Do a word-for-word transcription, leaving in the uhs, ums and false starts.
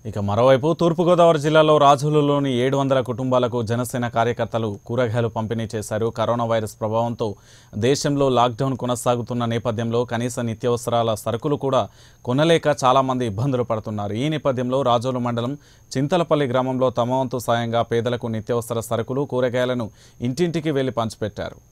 ఇక మరోవైపు తూర్పుగోదావరి జిల్లాలో రాజులలోని ఏడు వందల కుటుంబాలకు జనసేన కార్యకర్తలు కూరగాయలు పంపిణీ చేశారు. కరోనా వైరస్ ప్రభావంతో దేశంలో లాక్డౌన్ కొనసాగుతున్న నేపథ్యంలో కనీస నిత్యావసరాల సరుకులు కూడా కొనలేక చాలామంది ఇబ్బందులు పడుతున్నారు. ఈ నేపథ్యంలో రాజోలు మండలం చింతలపల్లి గ్రామంలో తమ వంతు సాయంగా పేదలకు నిత్యావసర సరుకులు కూరగాయలను ఇంటింటికి వెళ్లి పంచిపెట్టారు.